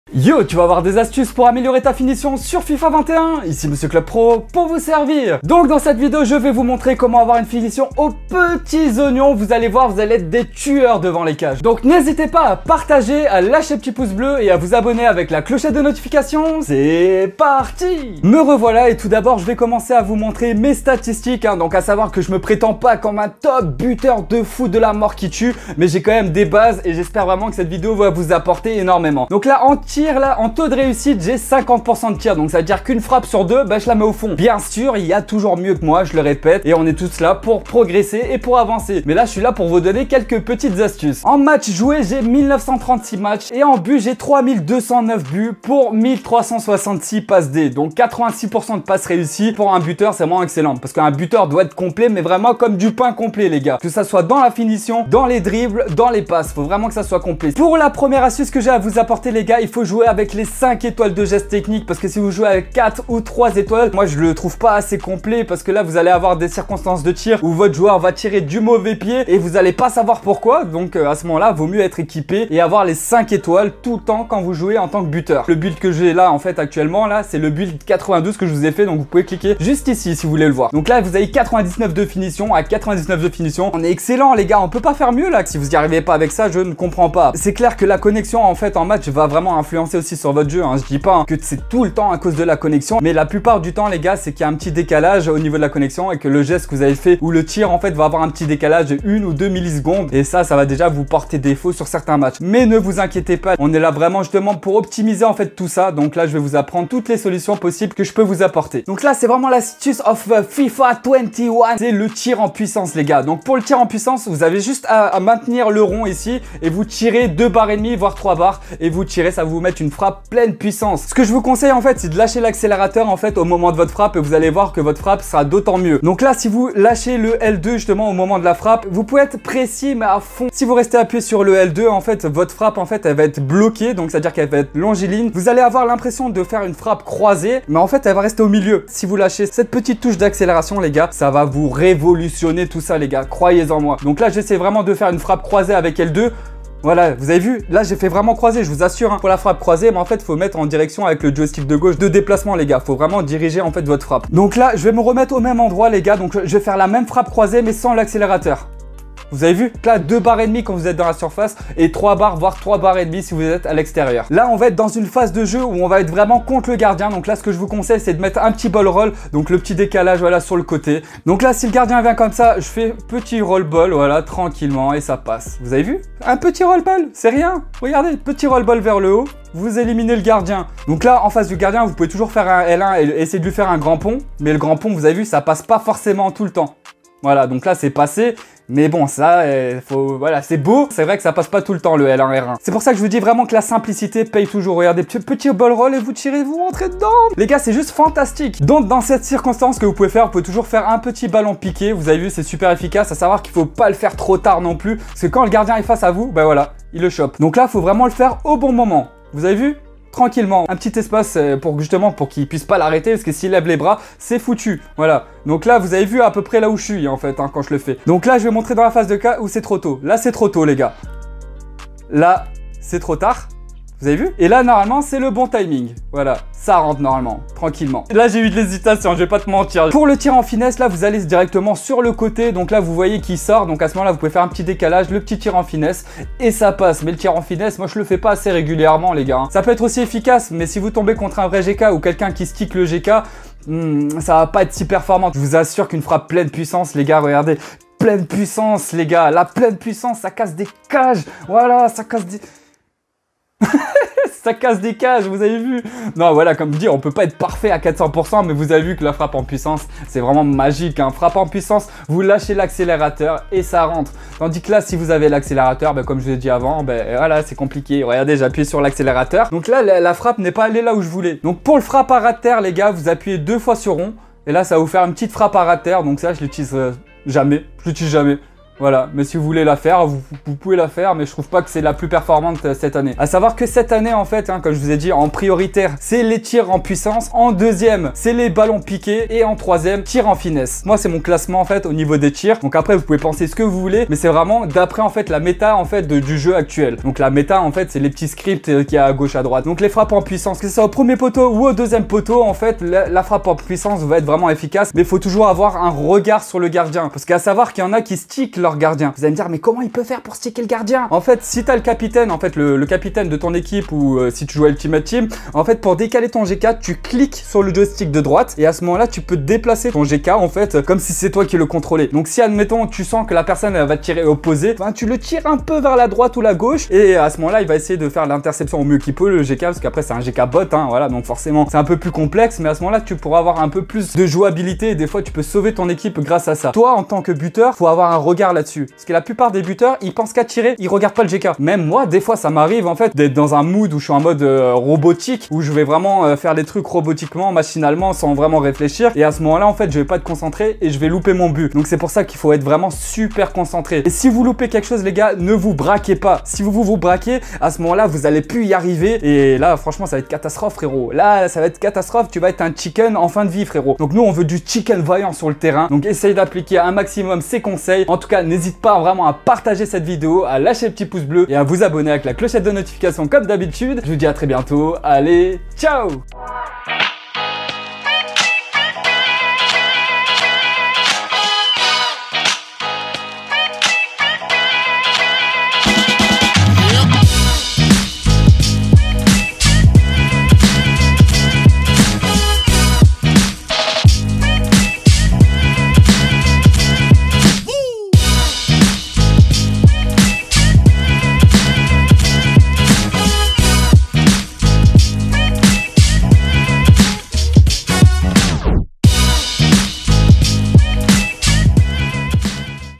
Yo, tu vas avoir des astuces pour améliorer ta finition sur FIFA 21. Ici Monsieur Club Pro pour vous servir. Donc dans cette vidéo, je vais vous montrer comment avoir une finition aux petits oignons. Vous allez voir, vous allez être des tueurs devant les cages. Donc n'hésitez pas à partager, à lâcher le petit pouce bleu et à vous abonner avec la clochette de notification. C'est parti. Me revoilà et tout d'abord, je vais commencer à vous montrer mes statistiques. Donc à savoir que je me prétends pas comme un top buteur de fou de la mort qui tue, mais j'ai quand même des bases et j'espère vraiment que cette vidéo va vous apporter énormément. Donc là, en taux de réussite, j'ai 50% de tir, donc ça veut dire qu'une frappe sur deux, je la mets au fond. Bien sûr, il y a toujours mieux que moi, je le répète, et on est tous là pour progresser et pour avancer. Mais là, je suis là pour vous donner quelques petites astuces. En match joué, j'ai 1936 matchs, et en but, j'ai 3209 buts pour 1366 passes D. Donc 86% de passes réussies. Pour un buteur, c'est vraiment excellent, parce qu'un buteur doit être complet, mais vraiment comme du pain complet, les gars. Que ça soit dans la finition, dans les dribbles, dans les passes, faut vraiment que ça soit complet. Pour la première astuce que j'ai à vous apporter, les gars, il faut jouer avec les 5 étoiles de geste technique, parce que si vous jouez avec 4 ou 3 étoiles, moi je le trouve pas assez complet, parce que là vous allez avoir des circonstances de tir où votre joueur va tirer du mauvais pied et vous allez pas savoir pourquoi. Donc à ce moment là vaut mieux être équipé et avoir les 5 étoiles tout le temps quand vous jouez en tant que buteur. Le build que j'ai là en fait actuellement là, c'est le build 92 que je vous ai fait, donc vous pouvez cliquer juste ici si vous voulez le voir. Donc là vous avez 99 de finition. À 99 de finition, on est excellent les gars, on peut pas faire mieux là. Si vous n'y arrivez pas avec ça, je ne comprends pas. C'est clair que la connexion en fait en match va vraiment influencer aussi sur votre jeu, Je dis pas que c'est tout le temps à cause de la connexion, mais la plupart du temps les gars, c'est qu'il y a un petit décalage au niveau de la connexion et que le geste que vous avez fait ou le tir en fait va avoir un petit décalage de 1 ou 2 millisecondes, et ça va déjà vous porter défaut sur certains matchs. Mais ne vous inquiétez pas, on est là vraiment justement pour optimiser en fait tout ça. Donc là je vais vous apprendre toutes les solutions possibles que je peux vous apporter. Donc là c'est vraiment l'astuce of FIFA 21, c'est le tir en puissance les gars. Donc pour le tir en puissance, vous avez juste à maintenir le rond ici et vous tirez 2 barres et demie voire 3 barres et vous tirez, ça va vous mettre une frappe pleine puissance. Ce que je vous conseille en fait, c'est de lâcher l'accélérateur en fait au moment de votre frappe, et vous allez voir que votre frappe sera d'autant mieux. Donc là si vous lâchez le L2 justement au moment de la frappe, vous pouvez être précis mais à fond. Si vous restez appuyé sur le L2 en fait, votre frappe en fait elle va être bloquée, donc c'est à dire qu'elle va être longiligne. Vous allez avoir l'impression de faire une frappe croisée, mais en fait elle va rester au milieu. Si vous lâchez cette petite touche d'accélération les gars, ça va vous révolutionner tout ça les gars, croyez en moi. Donc là j'essaie vraiment de faire une frappe croisée avec L2. Voilà, vous avez vu, là j'ai fait vraiment croiser, je vous assure, pour la frappe croisée, mais en fait il faut mettre en direction avec le joystick de gauche de déplacement les gars, faut vraiment diriger en fait votre frappe. Donc là je vais me remettre au même endroit les gars, donc je vais faire la même frappe croisée mais sans l'accélérateur. Vous avez vu, là 2 barres et demie quand vous êtes dans la surface et 3 barres voire 3 barres et demie si vous êtes à l'extérieur. Là on va être dans une phase de jeu où on va être vraiment contre le gardien. Donc là ce que je vous conseille c'est de mettre un petit ball roll, donc le petit décalage voilà sur le côté. Donc là si le gardien vient comme ça, je fais petit roll ball voilà tranquillement et ça passe. Vous avez vu, un petit roll ball, c'est rien. Regardez, petit roll ball vers le haut, vous éliminez le gardien. Donc là en face du gardien vous pouvez toujours faire un L1 et essayer de lui faire un grand pont, mais le grand pont vous avez vu ça passe pas forcément tout le temps. Voilà, donc là c'est passé, mais bon ça, voilà, c'est beau, c'est vrai que ça passe pas tout le temps le L1 R1. C'est pour ça que je vous dis vraiment que la simplicité paye toujours. Regardez, petit ball roll et vous tirez, vous rentrez dedans. Les gars, c'est juste fantastique. Donc dans cette circonstance, que vous pouvez faire, vous pouvez toujours faire un petit ballon piqué. Vous avez vu, c'est super efficace, à savoir qu'il faut pas le faire trop tard non plus, parce que quand le gardien est face à vous, voilà, il le chope. Donc là, il faut vraiment le faire au bon moment. Vous avez vu ? Tranquillement, un petit espace pour justement pour qu'il puisse pas l'arrêter, parce que s'il lève les bras c'est foutu. Voilà, donc là vous avez vu à peu près là où je suis en fait quand je le fais. Donc là je vais montrer dans la phase de cas où c'est trop tôt. Là c'est trop tôt les gars, là c'est trop tard. Vous avez vu? Et là, normalement, c'est le bon timing. Voilà, ça rentre normalement, tranquillement. Là, j'ai eu de l'hésitation, je vais pas te mentir. Pour le tir en finesse, là, vous allez directement sur le côté. Donc là, vous voyez qu'il sort. Donc à ce moment-là, vous pouvez faire un petit décalage, le petit tir en finesse, et ça passe. Mais le tir en finesse, moi, je le fais pas assez régulièrement, les gars. Ça peut être aussi efficace, mais si vous tombez contre un vrai GK ou quelqu'un qui stick le GK, ça va pas être si performant. Je vous assure qu'une frappe pleine puissance, les gars, regardez. Pleine puissance, les gars. La pleine puissance, ça casse des cages. Voilà, ça casse des... ça casse des cages, vous avez vu? Non, voilà, comme dit, on peut pas être parfait à 400%, mais vous avez vu que la frappe en puissance, c'est vraiment magique. Frappe en puissance, vous lâchez l'accélérateur et ça rentre. Tandis que là, si vous avez l'accélérateur, comme je vous ai dit avant, voilà, c'est compliqué. Regardez, j'appuie sur l'accélérateur. Donc là, la frappe n'est pas allée là où je voulais. Donc pour le frappe à ras de terre, les gars, vous appuyez 2 fois sur rond. Et là, ça va vous faire une petite frappe à ras de terre. Donc ça, je l'utilise jamais. Je l'utilise jamais. Voilà, mais si vous voulez la faire, vous pouvez la faire, mais je trouve pas que c'est la plus performante cette année. À savoir que cette année, en fait, comme je vous ai dit, en prioritaire, c'est les tirs en puissance. En deuxième, c'est les ballons piqués. Et en troisième, tir en finesse. Moi, c'est mon classement, en fait, au niveau des tirs. Donc après, vous pouvez penser ce que vous voulez, mais c'est vraiment d'après, en fait, la méta, en fait, du jeu actuel. Donc la méta, en fait, c'est les petits scripts qu'il y a à gauche, à droite. Donc les frappes en puissance, que ce soit au premier poteau ou au deuxième poteau, en fait, la frappe en puissance va être vraiment efficace. Mais il faut toujours avoir un regard sur le gardien. Parce qu'à savoir qu'il y en a qui stickent leur gardien. Vous allez me dire, mais comment il peut faire pour sticker le gardien? En fait, si tu as le capitaine, en fait, le capitaine de ton équipe ou si tu joues à Ultimate Team, en fait, pour décaler ton GK, tu cliques sur le joystick de droite et à ce moment-là, tu peux déplacer ton GK, en fait, comme si c'est toi qui le contrôlais. Donc, si, admettons, tu sens que la personne elle va te tirer opposé, ben, tu le tires un peu vers la droite ou la gauche et à ce moment-là, il va essayer de faire l'interception au mieux qu'il peut, le GK, parce qu'après, c'est un GK bot, hein, voilà, donc forcément, c'est un peu plus complexe, mais à ce moment-là, tu pourras avoir un peu plus de jouabilité et des fois, tu peux sauver ton équipe grâce à ça. Toi, en tant que buteur, faut avoir un regard là-dessus. Parce que la plupart des buteurs, ils pensent qu'à tirer, ils regardent pas le GK. Même moi, des fois, ça m'arrive en fait d'être dans un mood où je suis en mode robotique, où je vais vraiment faire les trucs robotiquement, machinalement, sans vraiment réfléchir. Et à ce moment-là, en fait, je vais pas être concentré et je vais louper mon but. Donc c'est pour ça qu'il faut être vraiment super concentré. Et si vous loupez quelque chose, les gars, ne vous braquez pas. Si vous braquez, à ce moment-là, vous allez plus y arriver. Et là, franchement, ça va être catastrophe, frérot. Là, ça va être catastrophe. Tu vas être un chicken en fin de vie, frérot. Donc nous, on veut du chicken vaillant sur le terrain. Donc essaye d'appliquer un maximum ces conseils. En tout cas, n'hésite pas vraiment à partager cette vidéo, à lâcher le petit pouce bleu et à vous abonner avec la clochette de notification comme d'habitude. Je vous dis à très bientôt. Allez, ciao!